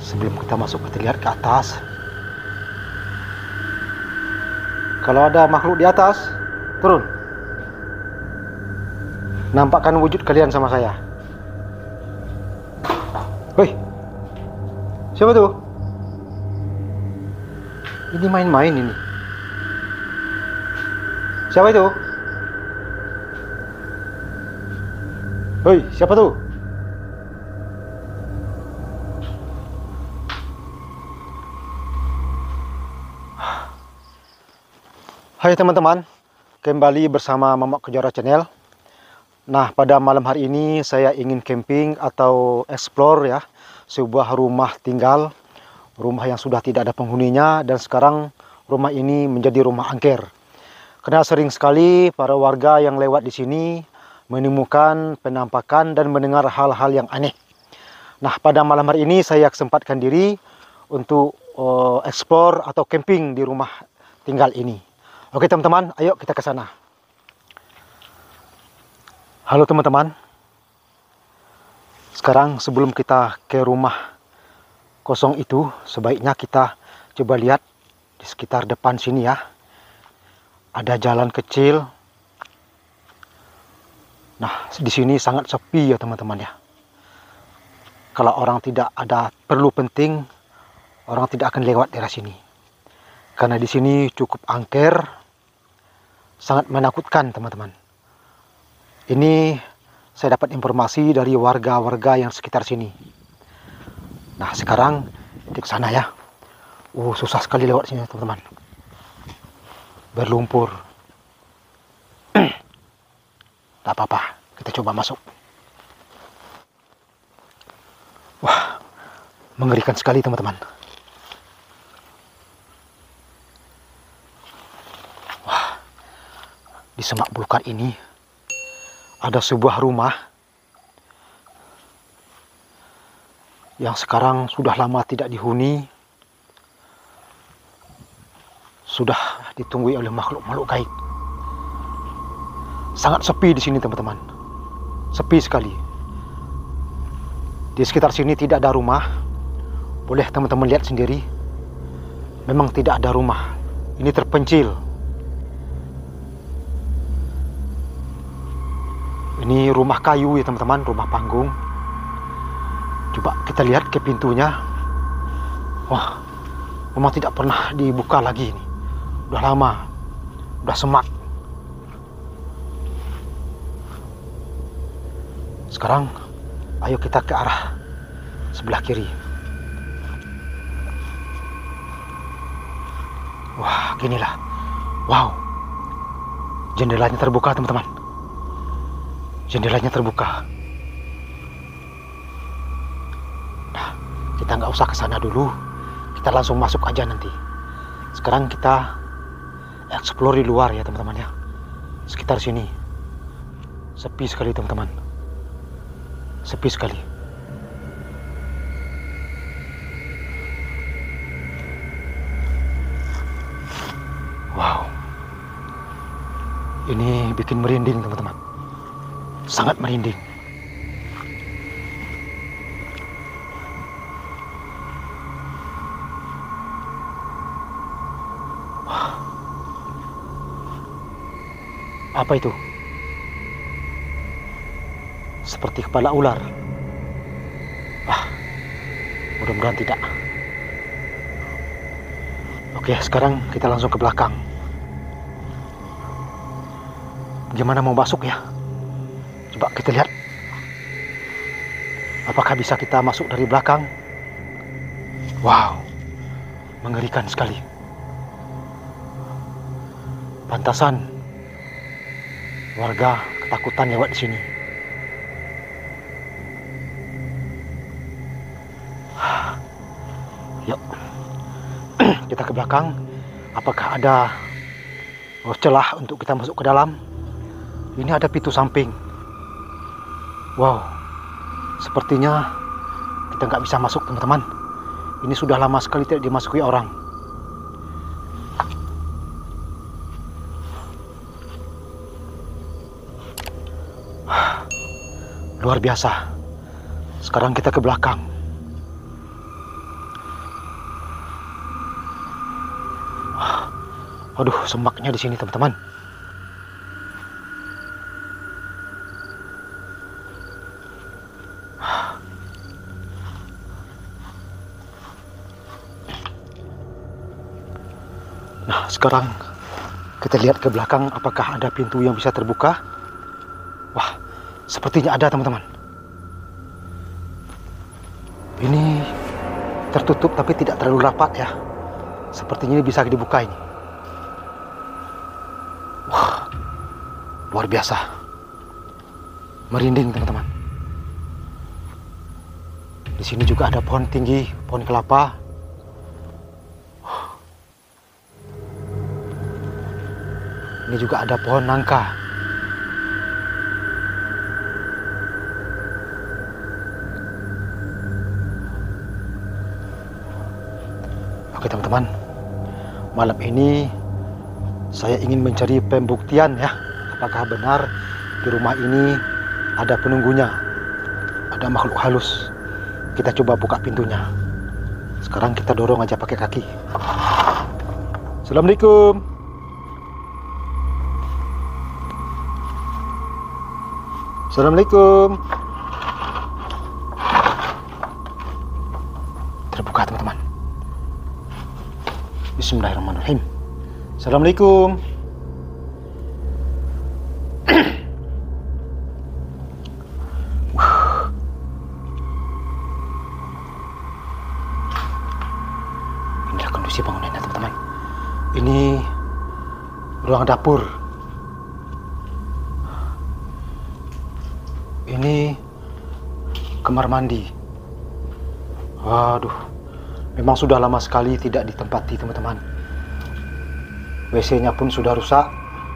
Sebelum kita masuk, kita lihat ke atas. Kalau ada makhluk di atas, turun. Nampakkan wujud kalian sama saya. Woi, siapa tuh? Ini main-main ini. Siapa itu? Woi, siapa tuh? Hai teman-teman, kembali bersama Mamak Kejora Channel. Nah, pada malam hari ini saya ingin camping atau explore ya, sebuah rumah tinggal, rumah yang sudah tidak ada penghuninya dan sekarang rumah ini menjadi rumah angker. Karena sering sekali para warga yang lewat di sini menemukan penampakan dan mendengar hal-hal yang aneh. Nah, pada malam hari ini saya kesempatkan diri untuk explore atau camping di rumah tinggal ini. Oke teman-teman, ayo kita ke sana. Halo teman-teman. Sekarang sebelum kita ke rumah kosong itu, sebaiknya kita coba lihat di sekitar depan sini ya. Ada jalan kecil. Nah, di sini sangat sepi ya teman-teman ya. Kalau orang tidak ada perlu penting, orang tidak akan lewat daerah sini. Karena di sini cukup angker. Sangat menakutkan teman-teman. Ini saya dapat informasi dari warga-warga yang sekitar sini. Nah sekarang kita ke sana ya. Susah sekali lewat sini teman-teman. Berlumpur. Tak apa-apa, kita coba masuk. Wah, mengerikan sekali teman-teman. Di semak belukar ini ada sebuah rumah yang sekarang sudah lama tidak dihuni, sudah ditunggui oleh makhluk-makhluk gaib. Sangat sepi di sini teman-teman, sepi sekali. Di sekitar sini tidak ada rumah, boleh teman-teman lihat sendiri. Memang tidak ada rumah, ini terpencil. Ini rumah kayu ya teman-teman, rumah panggung. Coba kita lihat ke pintunya. Wah, rumah tidak pernah dibuka lagi ini. Udah lama, udah semak. Sekarang, ayo kita ke arah sebelah kiri. Wah, ginilah. Wow, jendelanya terbuka teman-teman. Jendelanya terbuka. Nah, kita nggak usah ke sana dulu. Kita langsung masuk aja nanti. Sekarang kita explore di luar ya teman-teman ya. Sekitar sini. Sepi sekali teman-teman. Sepi sekali. Wow. Ini bikin merinding teman-teman. Sangat merinding. Apa itu? Seperti kepala ular. Mudah-mudahan tidak. Oke, sekarang kita langsung ke belakang. Gimana mau masuk ya? Coba kita lihat. Apakah bisa kita masuk dari belakang? Wow, mengerikan sekali. Pantasan warga ketakutan lewat di sini. Yuk, kita ke belakang. Apakah ada celah untuk kita masuk ke dalam? Ini ada pintu samping. Wow, sepertinya kita nggak bisa masuk teman-teman. Ini sudah lama sekali tidak dimasuki orang. Luar biasa. Sekarang kita ke belakang. Aduh, semaknya di sini teman-teman. Nah, sekarang kita lihat ke belakang apakah ada pintu yang bisa terbuka. Wah, sepertinya ada teman-teman. Ini tertutup tapi tidak terlalu rapat ya. Sepertinya ini bisa dibuka ini. Wah, luar biasa. Merinding teman-teman. Di sini juga ada pohon tinggi, pohon kelapa. Ini juga ada pohon nangka. Oke teman-teman, malam ini saya ingin mencari pembuktian ya, apakah benar di rumah ini ada penunggunya, ada makhluk halus. Kita coba buka pintunya. Sekarang kita dorong aja pakai kaki. Assalamualaikum. Assalamualaikum. Terbuka teman-teman. Bismillahirrahmanirrahim. Assalamualaikum. Inilah kondisi bangunannya teman-teman. Ini ruang dapur. Ini kamar mandi. Waduh, memang sudah lama sekali tidak ditempati teman-teman. WC-nya pun sudah rusak.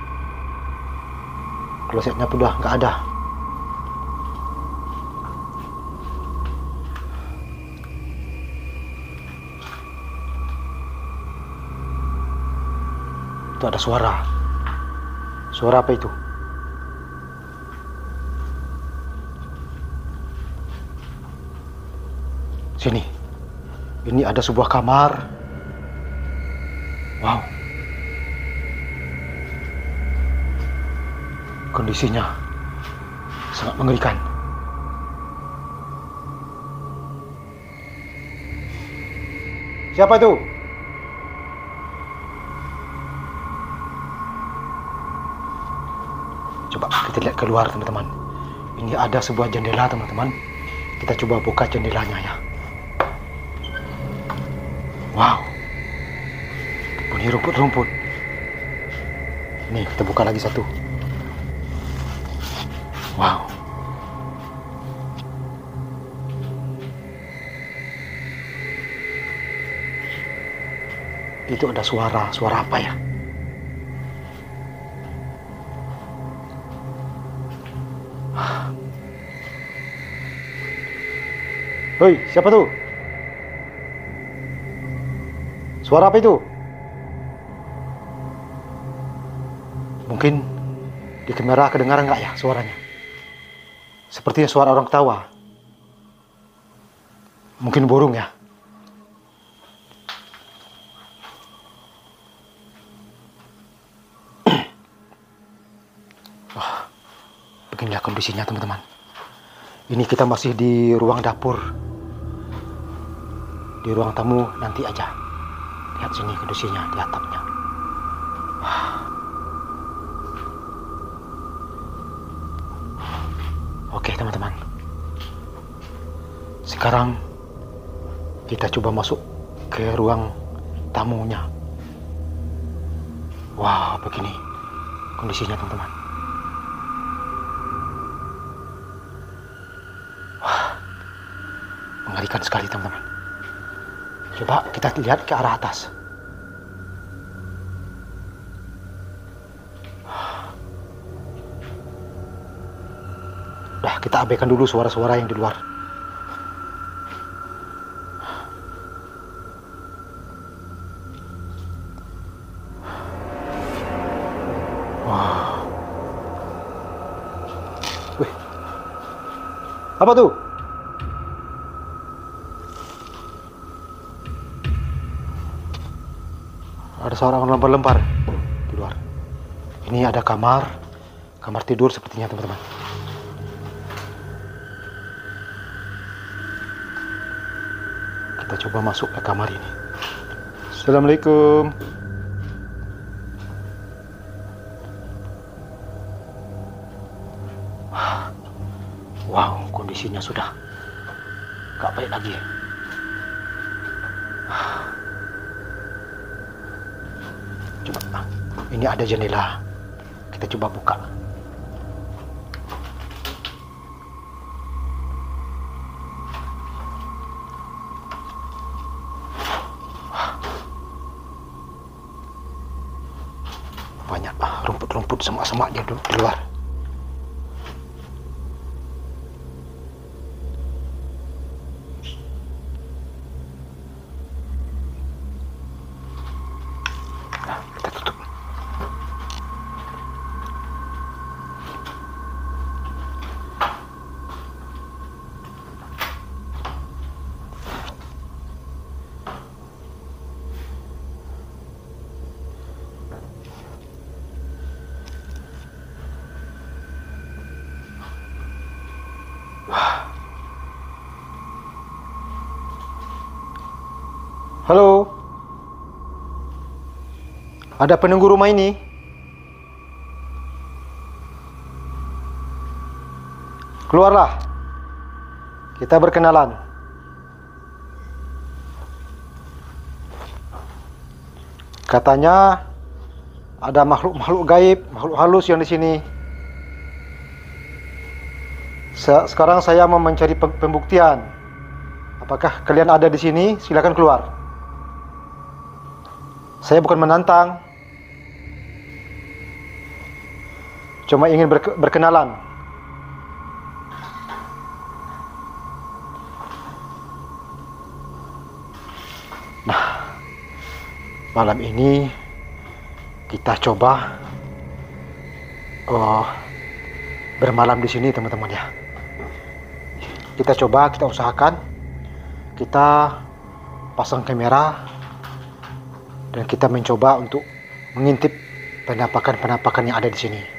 Klosetnya pun udah nggak ada. Itu ada suara. Suara apa itu? Sini. Ini ada sebuah kamar. Wow. Kondisinya sangat mengerikan. Siapa itu? Coba kita lihat keluar teman-teman. Ini ada sebuah jendela teman-teman. Kita coba buka jendelanya ya. Wow, bunyi rumput-rumput. Nih, kita buka lagi satu. Wow. Itu ada suara. Suara apa ya? Hei, siapa tuh? Suara apa itu? Mungkin di kamera kedengaran nggak ya suaranya? Sepertinya suara orang ketawa. Mungkin burung ya. Wah, beginilah kondisinya teman-teman. Ini kita masih di ruang dapur. Di ruang tamu nanti aja. Lihat sini kondisinya di atapnya. Oke teman-teman. Sekarang kita coba masuk ke ruang tamunya. Wah, begini kondisinya teman-teman. Wah, mengerikan sekali teman-teman. Coba kita lihat ke arah atas. Udah, kita abaikan dulu suara-suara yang di luar. Wah. Wih. Apa tuh? Ada seorang lempar-lempar. Ini ada kamar tidur sepertinya teman-teman. Kita coba masuk ke kamar ini. Assalamualaikum. Wow, kondisinya sudah gak baik lagi. Coba, ini ada jendela. Kita coba buka. Banyak rumput-rumput, semak-semak di luar. Nah, kita tutup. Halo, ada penunggu rumah ini? Keluarlah, kita berkenalan. Katanya ada makhluk-makhluk gaib, makhluk halus yang di sini. Sekarang saya mau mencari pembuktian. Apakah kalian ada di sini? Silakan keluar. Saya bukan menantang, cuma ingin berkenalan. Nah, malam ini kita coba bermalam di sini, teman-teman ya. Kita usahakan, kita pasang kamera. Dan kita mencoba untuk mengintip penampakan-penampakan yang ada di sini.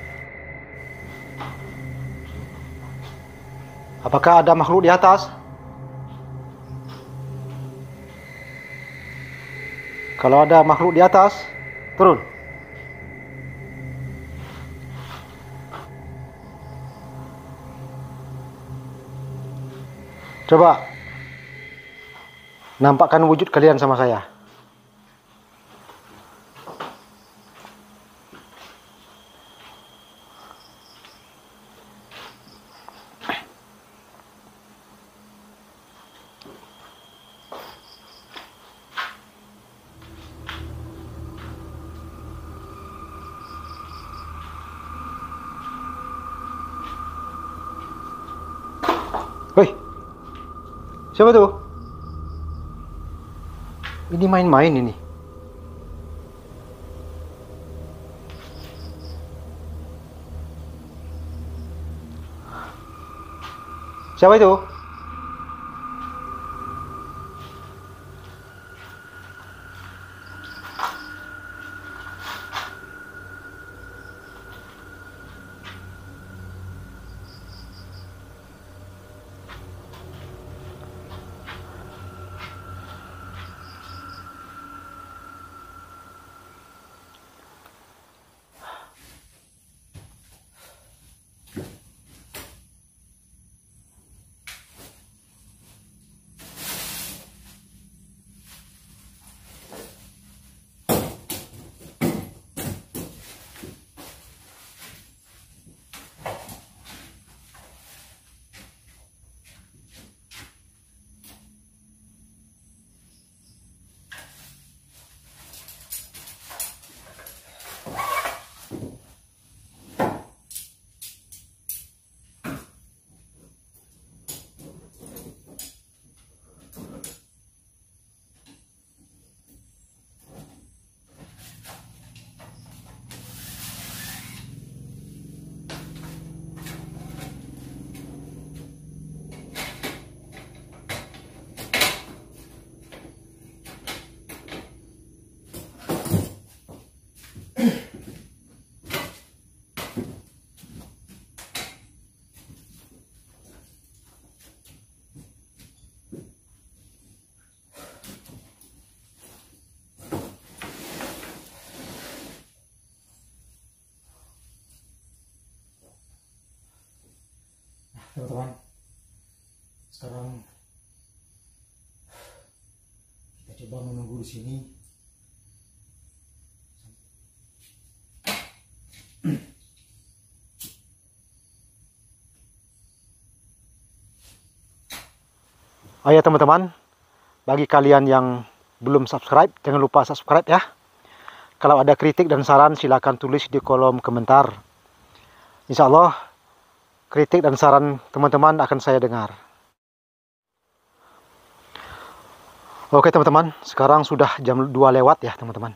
Apakah ada makhluk di atas? Kalau ada makhluk di atas, turun. Coba nampakkan wujud kalian sama saya. Woi, siapa tuh? Ini main-main ini. Siapa itu? teman-teman, sekarang kita coba menunggu di sini. Oh ya teman-teman, bagi kalian yang belum subscribe, jangan lupa subscribe ya. Kalau ada kritik dan saran silakan tulis di kolom komentar. Insya Allah kritik dan saran teman-teman akan saya dengar. Oke teman-teman, sekarang sudah jam 2 lewat ya teman-teman.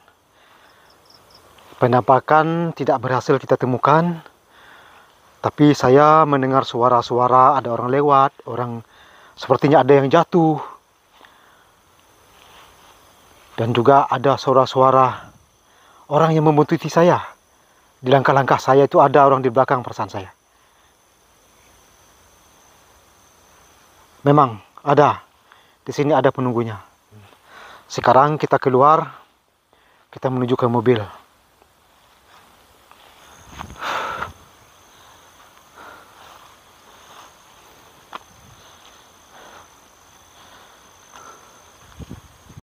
Penampakan tidak berhasil kita temukan. Tapi saya mendengar suara-suara ada orang lewat, sepertinya ada yang jatuh. Dan juga ada suara-suara orang yang membuntuti saya. Di langkah-langkah saya itu ada orang di belakang perasaan saya. Memang ada. Di sini ada penunggunya. Sekarang kita keluar, kita menuju ke mobil.